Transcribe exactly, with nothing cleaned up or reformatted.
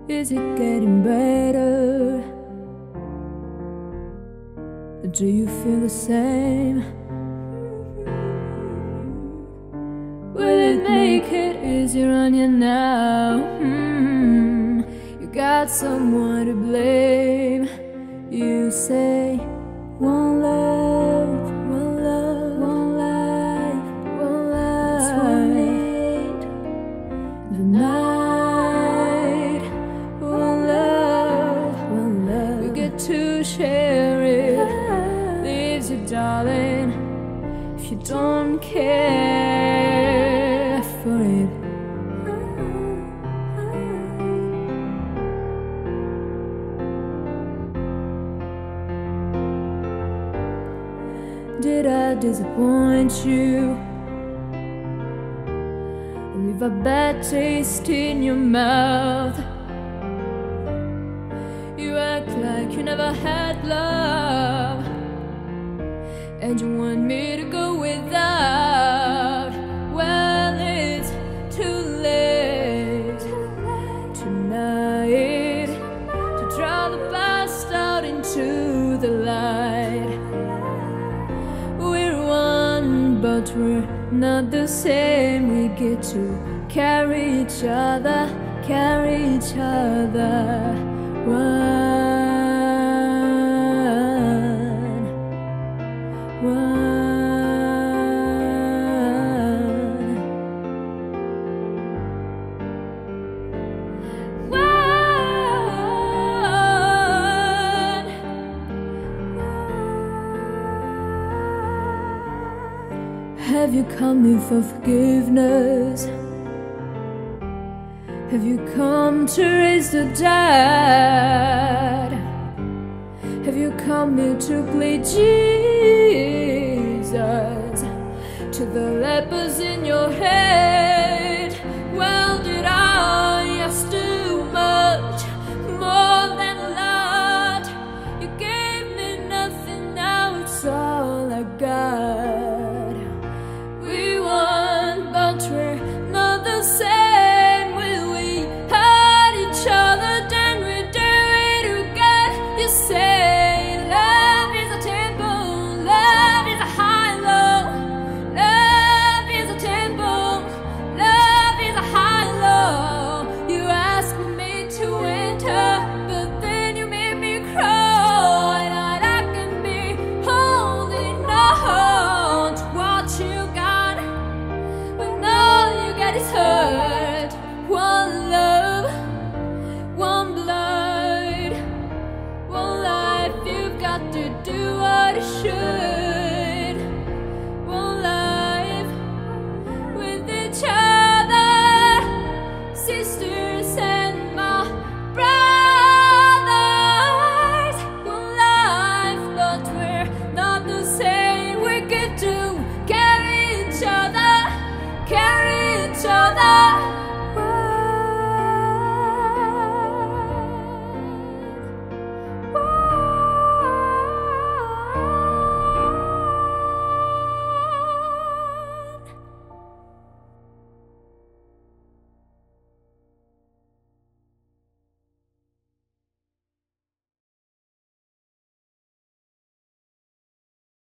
Is it getting better? Do you feel the same? Will it make it easier on you now? Mm-hmm. You got someone to blame. You say one love, one love, one life, one life. That's what I need. The night, one love, one love. We get to share it. Leaves you, darling, if you don't care for it. Did I disappoint you? Leave a bad taste in your mouth? You act like you never had love, and you want me to go without. Well, it's too late tonight to draw the past out into the light. We're one, but we're not the same. We get to carry each other, carry each other. One, one, one. Have you come here for forgiveness? Have you come to raise the dead? Have you come here to plead Jesus to the lepers in